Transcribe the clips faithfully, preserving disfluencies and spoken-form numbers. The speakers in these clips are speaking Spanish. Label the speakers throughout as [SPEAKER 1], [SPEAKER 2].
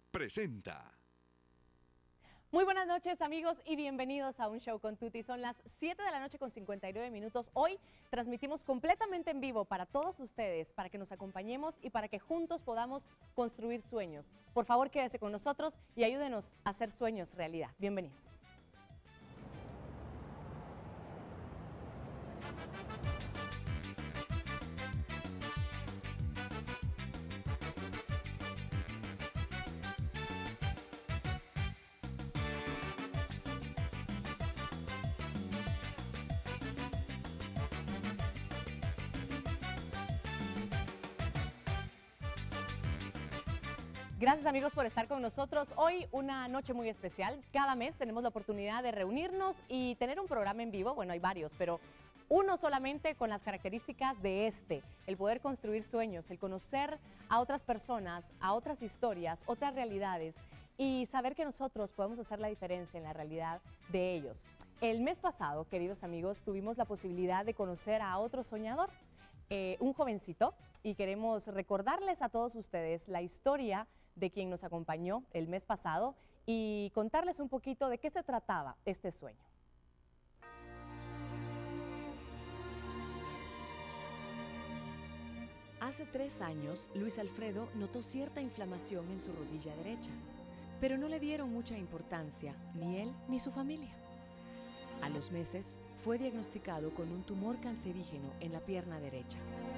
[SPEAKER 1] presenta.
[SPEAKER 2] Muy buenas noches, amigos, y bienvenidos a Un Show con Tuti. Son las siete de la noche con cincuenta y nueve minutos. Hoy transmitimos completamente en vivo para todos ustedes, para que nos acompañemos y para que juntos podamos construir sueños. Por favor, quédese con nosotros y ayúdenos a hacer sueños realidad. Bienvenidos. Gracias, amigos, por estar con nosotros. Hoy una noche muy especial. Cada mes tenemos la oportunidad de reunirnos y tener un programa en vivo. Bueno, hay varios, pero uno solamente con las características de este. El poder construir sueños, el conocer a otras personas, a otras historias, otras realidades y saber que nosotros podemos hacer la diferencia en la realidad de ellos. El mes pasado, queridos amigos, tuvimos la posibilidad de conocer a otro soñador, eh, un jovencito, y queremos recordarles a todos ustedes la historia de quien nos acompañó el mes pasado y contarles un poquito de qué se trataba este sueño.
[SPEAKER 3] Hace tres años, Luis Alfredo notó cierta inflamación en su rodilla derecha, pero no le dieron mucha importancia, ni él ni su familia. A los meses, fue diagnosticado con un tumor cancerígeno en la pierna derecha.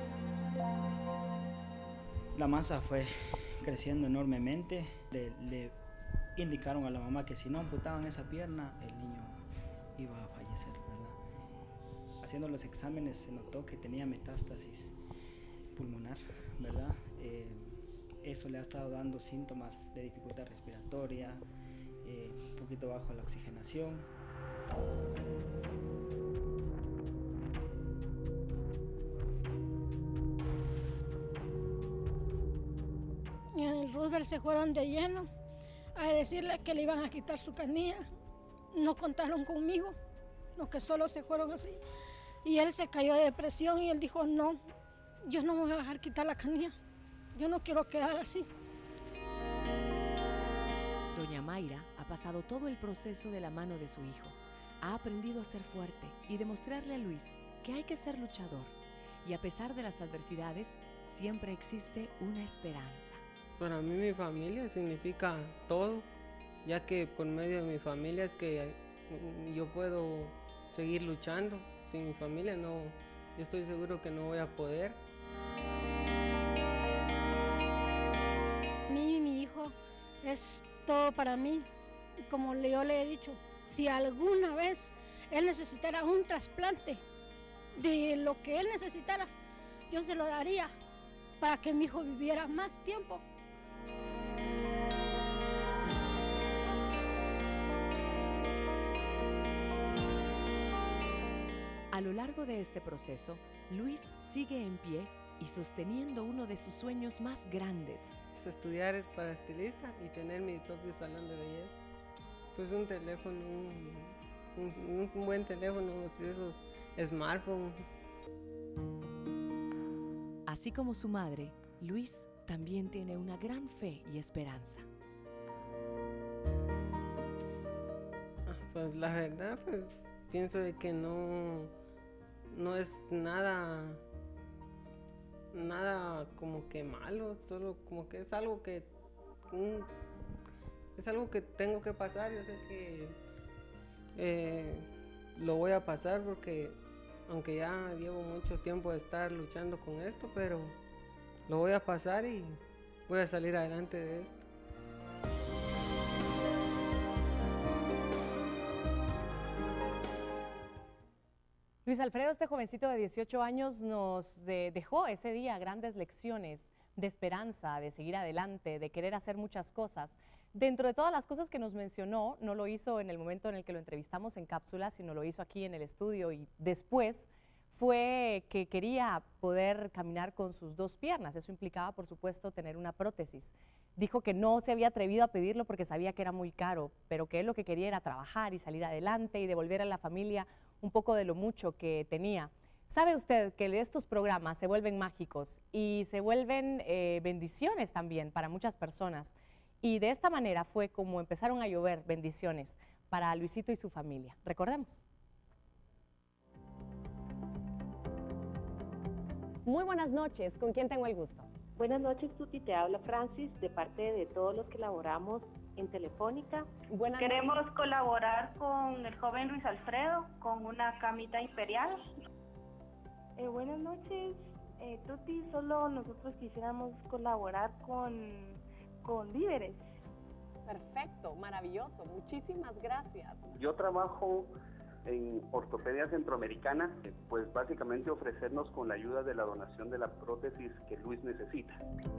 [SPEAKER 4] La masa fue creciendo enormemente. Le, le indicaron a la mamá que si no amputaban esa pierna, el niño iba a fallecer, ¿verdad? Haciendo los exámenes se notó que tenía metástasis pulmonar, ¿verdad? Eh, eso le ha estado dando síntomas de dificultad respiratoria, eh, un poquito bajo la oxigenación.
[SPEAKER 5] Y en el Roosevelt se fueron de lleno a decirle que le iban a quitar su canilla. No contaron conmigo, lo que solo se fueron así. Y él se cayó de depresión y él dijo, no, yo no me voy a dejar quitar la canilla. Yo no quiero quedar así.
[SPEAKER 3] Doña Mayra ha pasado todo el proceso de la mano de su hijo. Ha aprendido a ser fuerte y demostrarle a Luis que hay que ser luchador. Y a pesar de las adversidades, siempre existe una esperanza.
[SPEAKER 6] Para mí mi familia significa todo, ya que por medio de mi familia es que yo puedo seguir luchando. Sin mi familia no, yo estoy seguro que no voy a poder.
[SPEAKER 5] A mí, mi hijo, es todo para mí. Como yo le he dicho, si alguna vez él necesitara un trasplante de lo que él necesitara, yo se lo daría para que mi hijo viviera más tiempo.
[SPEAKER 3] A lo largo de este proceso, Luis sigue en pie y sosteniendo uno de sus sueños más grandes.
[SPEAKER 6] Es estudiar para estilista y tener mi propio salón de belleza. Pues un teléfono, un, un, un buen teléfono, de esos smartphones.
[SPEAKER 3] Así como su madre, Luis también tiene una gran fe y esperanza.
[SPEAKER 6] Pues la verdad, pues pienso de que no, no es nada, nada como que malo, solo como que es algo que, un, es algo que tengo que pasar. Yo sé que eh, lo voy a pasar porque aunque ya llevo mucho tiempo de estar luchando con esto, pero lo voy a pasar y voy a salir adelante de esto.
[SPEAKER 2] Luis Alfredo, este jovencito de dieciocho años, nos de, dejó ese día grandes lecciones de esperanza, de seguir adelante, de querer hacer muchas cosas. Dentro de todas las cosas que nos mencionó, no lo hizo en el momento en el que lo entrevistamos en cápsula, sino lo hizo aquí en el estudio y después fue que quería poder caminar con sus dos piernas. Eso implicaba, por supuesto, tener una prótesis. Dijo que no se había atrevido a pedirlo porque sabía que era muy caro, pero que él lo que quería era trabajar y salir adelante y devolver a la familia un poco de lo mucho que tenía. ¿Sabe usted que estos programas se vuelven mágicos y se vuelven eh, bendiciones también para muchas personas? Y de esta manera fue como empezaron a llover bendiciones para Luisito y su familia. Recordemos. Muy buenas noches, ¿con quién tengo el gusto?
[SPEAKER 1] Buenas noches, Tuti, te habla Francis, de parte de todos los que laboramos en Telefónica.
[SPEAKER 2] Buenas
[SPEAKER 7] Queremos
[SPEAKER 2] noches.
[SPEAKER 7] colaborar con el joven Luis Alfredo con una camita imperial.
[SPEAKER 8] Eh, buenas noches, eh, Tuti, solo nosotros quisiéramos colaborar con, con víveres.
[SPEAKER 2] Perfecto, maravilloso, muchísimas gracias.
[SPEAKER 9] Yo trabajo en Ortopedia Centroamericana, pues básicamente ofrecernos con la ayuda de la donación de la prótesis que Luis necesita.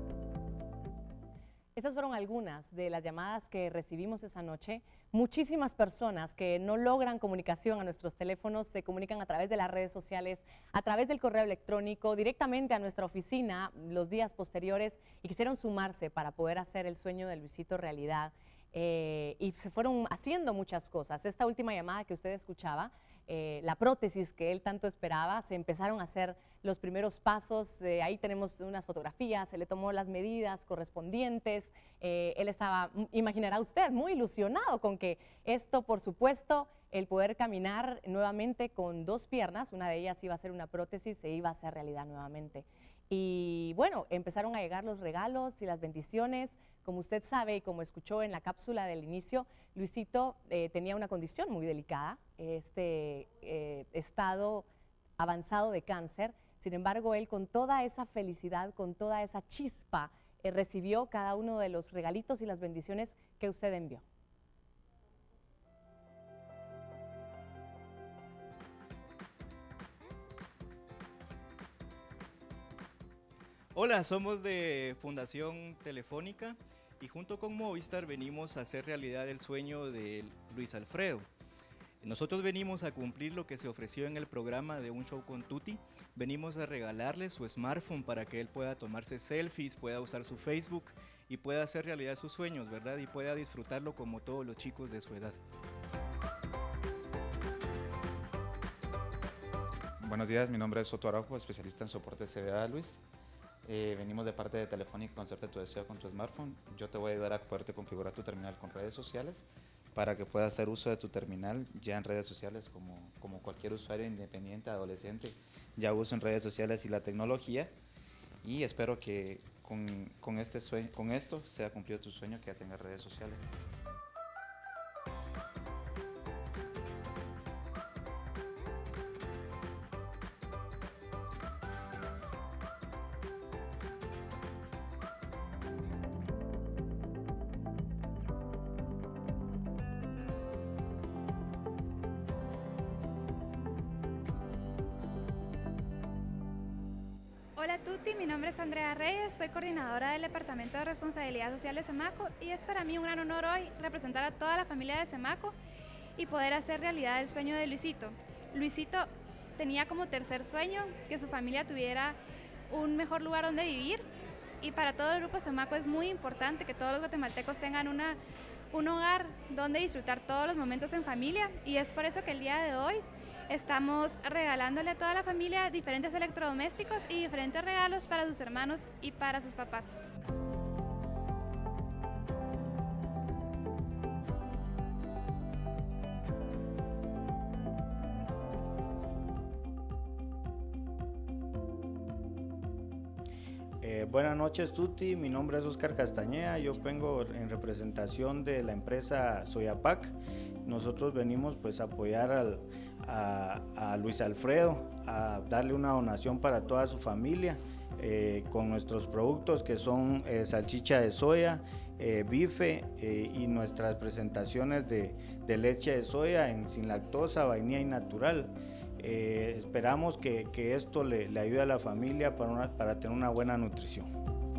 [SPEAKER 2] Estas fueron algunas de las llamadas que recibimos esa noche. Muchísimas personas que no logran comunicación a nuestros teléfonos se comunican a través de las redes sociales, a través del correo electrónico, directamente a nuestra oficina los días posteriores y quisieron sumarse para poder hacer el sueño de Luisito realidad. Eh, y se fueron haciendo muchas cosas. Esta última llamada que usted escuchaba, eh, la prótesis que él tanto esperaba, se empezaron a hacer los primeros pasos. Eh, ahí tenemos unas fotografías, se le tomó las medidas correspondientes. Eh, él estaba, imaginará usted, muy ilusionado con que esto, por supuesto, el poder caminar nuevamente con dos piernas, una de ellas iba a ser una prótesis, se iba a hacer realidad nuevamente. Y bueno, empezaron a llegar los regalos y las bendiciones. Como usted sabe y como escuchó en la cápsula del inicio, Luisito eh, tenía una condición muy delicada, este eh, estado avanzado de cáncer. Sin embargo, él con toda esa felicidad, con toda esa chispa, eh, recibió cada uno de los regalitos y las bendiciones que usted envió.
[SPEAKER 10] Hola, somos de Fundación Telefónica y junto con Movistar venimos a hacer realidad el sueño de Luis Alfredo. Nosotros venimos a cumplir lo que se ofreció en el programa de Un Show con Tuti. Venimos a regalarle su smartphone para que él pueda tomarse selfies, pueda usar su Facebook y pueda hacer realidad sus sueños, ¿verdad? Y pueda disfrutarlo como todos los chicos de su edad.
[SPEAKER 11] Buenos días, mi nombre es Soto Araujo, especialista en soporte de seguridad, Luis. Eh, venimos de parte de Telefónica con Suerte tu Deseo con tu smartphone. Yo te voy a ayudar a poderte configurar tu terminal con redes sociales para que puedas hacer uso de tu terminal ya en redes sociales como, como cualquier usuario independiente, adolescente, ya uso en redes sociales y la tecnología. Y espero que con, con, este sueño, con esto sea cumplido tu sueño, que ya tengas redes sociales.
[SPEAKER 12] Hola Tuti, mi nombre es Andrea Reyes, soy coordinadora del Departamento de Responsabilidad Social de Semaco y es para mí un gran honor hoy representar a toda la familia de Semaco y poder hacer realidad el sueño de Luisito. Luisito tenía como tercer sueño que su familia tuviera un mejor lugar donde vivir y para todo el grupo Semaco es muy importante que todos los guatemaltecos tengan una, un hogar donde disfrutar todos los momentos en familia y es por eso que el día de hoy estamos regalándole a toda la familia diferentes electrodomésticos y diferentes regalos para sus hermanos y para sus papás.
[SPEAKER 4] Eh, buenas noches, Tuti, mi nombre es Oscar Castañeda, yo vengo en representación de la empresa Soyapac. Nosotros venimos pues a apoyar al, a, a Luis Alfredo, a darle una donación para toda su familia eh, con nuestros productos que son eh, salchicha de soya, eh, bife eh, y nuestras presentaciones de, de leche de soya en sin lactosa, vainilla y natural. Eh, esperamos que, que esto le, le ayude a la familia para, una, para tener una buena nutrición.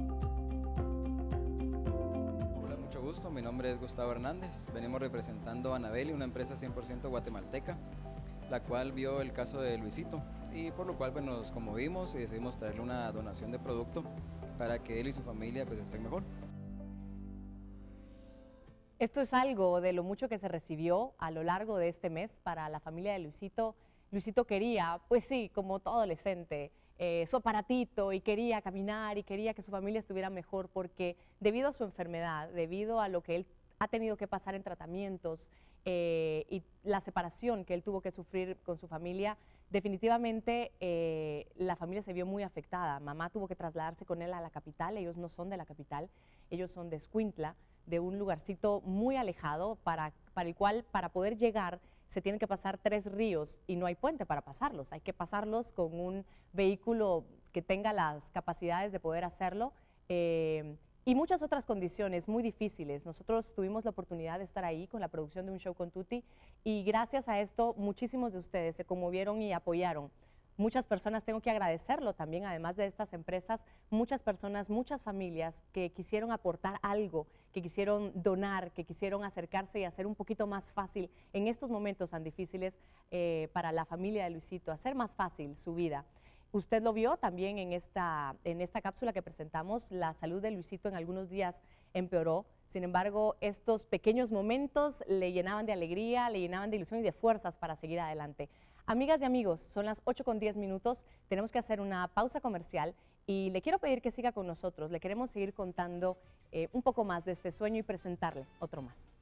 [SPEAKER 13] Hola, mucho gusto, mi nombre es Gustavo Hernández, venimos representando a Anabeli, una empresa cien por ciento guatemalteca, la cual vio el caso de Luisito y por lo cual pues, nos conmovimos y decidimos traerle una donación de producto para que él y su familia pues, estén mejor.
[SPEAKER 2] Esto es algo de lo mucho que se recibió a lo largo de este mes para la familia de Luisito. Luisito quería, pues sí, como todo adolescente, eh, su aparatito y quería caminar y quería que su familia estuviera mejor porque debido a su enfermedad, debido a lo que él ha tenido que pasar en tratamientos eh, y la separación que él tuvo que sufrir con su familia, definitivamente eh, la familia se vio muy afectada. Mamá tuvo que trasladarse con él a la capital, ellos no son de la capital, ellos son de Escuintla, de un lugarcito muy alejado para, para el cual para poder llegar se tienen que pasar tres ríos y no hay puente para pasarlos, hay que pasarlos con un vehículo que tenga las capacidades de poder hacerlo eh, y muchas otras condiciones muy difíciles. Nosotros tuvimos la oportunidad de estar ahí con la producción de un show con Tuti y gracias a esto muchísimos de ustedes se conmovieron y apoyaron. Muchas personas, tengo que agradecerlo también, además de estas empresas, muchas personas, muchas familias que quisieron aportar algo, que quisieron donar, que quisieron acercarse y hacer un poquito más fácil en estos momentos tan difíciles eh, para la familia de Luisito, hacer más fácil su vida. Usted lo vio también en esta, en esta cápsula que presentamos, la salud de Luisito en algunos días empeoró, sin embargo, estos pequeños momentos le llenaban de alegría, le llenaban de ilusión y de fuerzas para seguir adelante. Amigas y amigos, son las ocho con diez minutos, tenemos que hacer una pausa comercial y le quiero pedir que siga con nosotros, le queremos seguir contando eh, un poco más de este sueño y presentarle otro más.